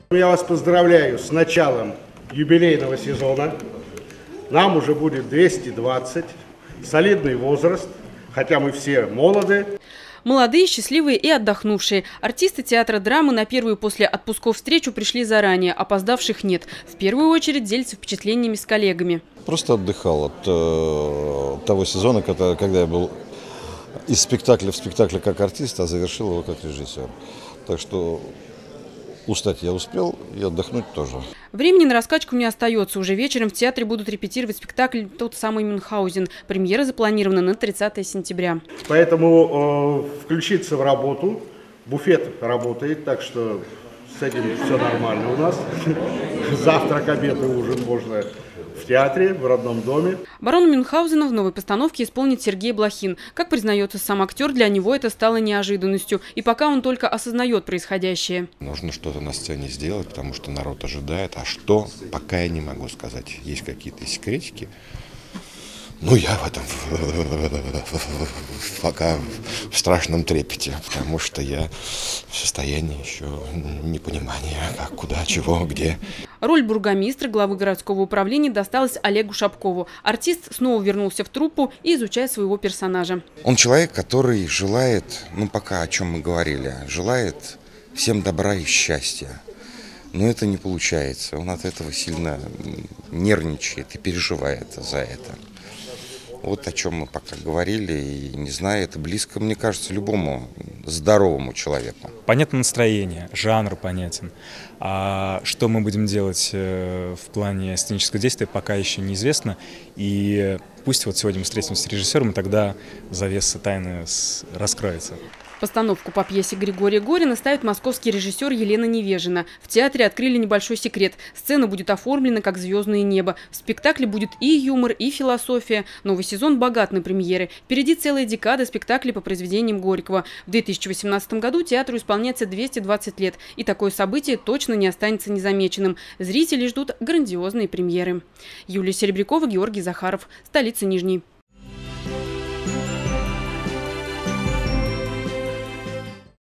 Я вас поздравляю с началом юбилейного сезона. Нам уже будет 220, солидный возраст, хотя мы все молоды. Молодые, счастливые и отдохнувшие. Артисты театра драмы на первую после отпусков встречу пришли заранее, опоздавших нет. В первую очередь делятся впечатлениями с коллегами. Просто отдыхал от того сезона, когда я был из спектакля в спектакле как артист, а завершил его как режиссер. Так что устать я успел и отдохнуть тоже. Времени на раскачку не остается. Уже вечером в театре будут репетировать спектакль «Тот самый Мюнхгаузен». Премьера запланирована на 30 сентября. Поэтому включиться в работу. Буфет работает, так что с этим все нормально у нас. Завтрак, обед и ужин можно в театре, в родном доме. Барона Мюнхгаузена в новой постановке исполнит Сергей Блохин. Как признается сам актер, для него это стало неожиданностью. И пока он только осознает происходящее. Нужно что-то на сцене сделать, потому что народ ожидает. А что, пока я не могу сказать. Есть какие-то секретики. Ну, я в этом пока в страшном трепете, потому что я в состоянии еще непонимания, как, куда, чего, где. Роль бургомистра, главы городского управления, досталась Олегу Шапкову. Артист снова вернулся в труппу и изучает своего персонажа. Он человек, который желает, пока о чем мы говорили, желает всем добра и счастья. Но это не получается. Он от этого сильно нервничает и переживает за это. Вот о чем мы пока говорили, и не знаю, это близко, мне кажется, любому здоровому человеку. Понятно настроение, жанр понятен. А что мы будем делать в плане сценического действия, пока еще неизвестно. И пусть вот сегодня мы встретимся с режиссером, и тогда завеса тайны раскроется. Постановку по пьесе Григория Горина ставит московский режиссер Елена Невежина. В театре открыли небольшой секрет. Сцена будет оформлена как «Звездное небо». В спектакле будет и юмор, и философия. Новый сезон богат на премьеры. Впереди целая декада спектаклей по произведениям Горького. В 2018 году театру исполняется 220 лет. И такое событие точно не останется незамеченным. Зрители ждут грандиозные премьеры. Юлия Серебрякова, Георгий Захаров. Столица Нижней.